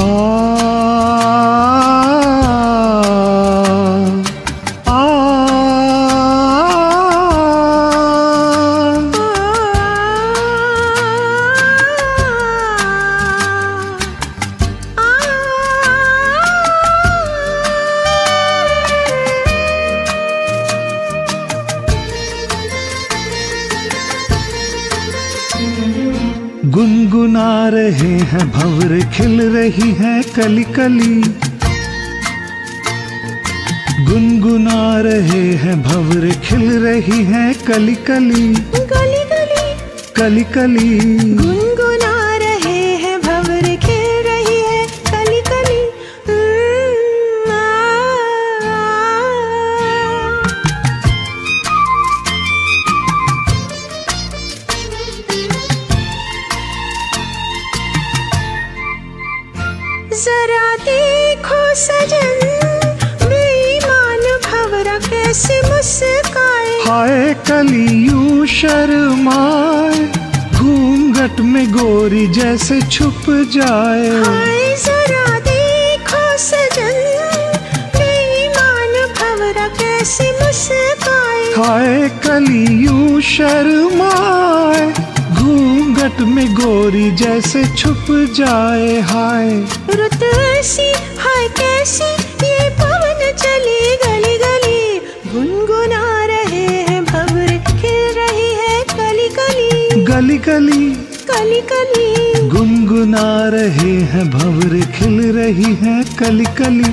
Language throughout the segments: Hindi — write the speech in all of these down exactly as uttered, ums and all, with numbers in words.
गुनगुना रहे हैं भंवर, खिल रही है कली कली। गुनगुना रहे हैं भंवर, खिल रही है कली कली। गली गली कली कली गुनगुना रहे हैं भंवर, खिल रही है कली कली। हम्म, आ, जरा देखो सजन, बेईमान भंवरा कैसे मुस्काए। हाय कली यूं शर्माए, घूंघट में गोरी जैसे छुप जाए। हाय जरा देखो सजन, बेईमान भंवरा कैसे मुस्काए। हाय कली यूं शर्माए, घूंघट में गोरी जैसे छुप जाए। हाय रुत ऐसी हाय कैसी, ये पवन चली गली गली। गुनगुना रहे हैं भंवर, खिल रही है कली कली। गली गली कली कली गुनगुना रहे हैं भंवर, खिल रही है कली कली।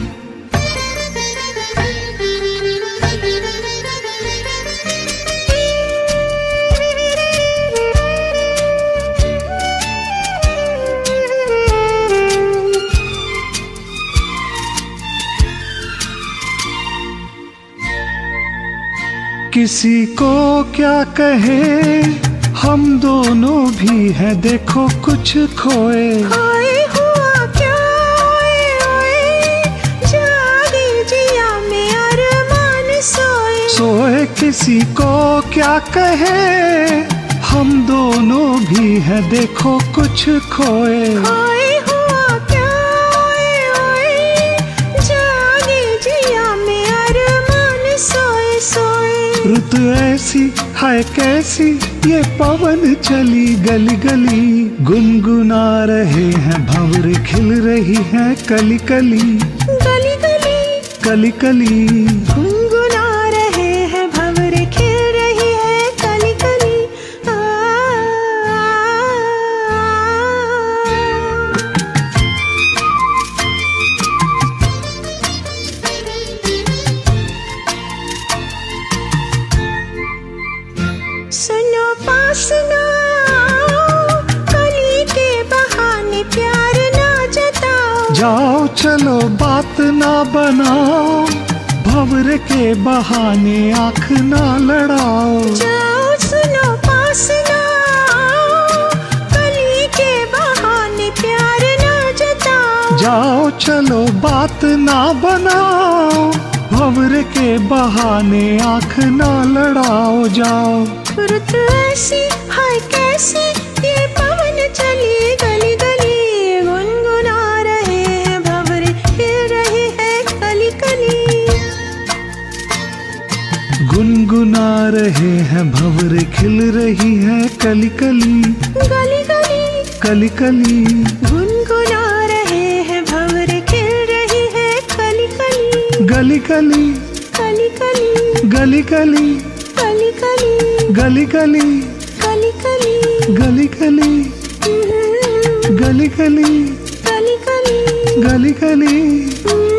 किसी को क्या कहे, हम दोनों भी हैं देखो कुछ खोए। हाय हुआ क्या ओए ओए, जागे जिया में अरमान सोए। सोए किसी को क्या कहे, हम दोनों भी हैं देखो कुछ खोए। हाय हुआ क्या ओए ओए, जागे जिया में अरमान सोए सोए। रुत ऐसी हाय कैसी, ये पवन चली गली गली। गुनगुना रहे हैं भंवर, खिल रही है कली कली। गली गली कली कली गुनगुना रहे हैं भंवर, खिल रही है कली कली। आ, सुनो पास ना आओ, कली के बहाने प्यार ना जताओ। जाओ चलो बात ना बनाओ, भंवर के बहाने आँख ना लड़ाओ। जाओ सुनो पास ना आओ, कली के बहाने प्यार ना जताओ। जाओ चलो बात ना बनाओ, भंवर के बहाने आँख ना लड़ाओ। जाओ रुत ऐसी हाय कैसी, ये पवन चली गली गली। गुनगुना रहे हैं भंवर, खिल रही है कली कली। गुनगुना रहे हैं भंवर, खिल रही है कली कली। गली गली कली कली गुनगुना रहे हैं भंवर, खिल रही है कली कली। गली गली कली कली गली गली कली कली गली गली कली कली गली गली हम्म, गली गली कली कली गली गली हम्म।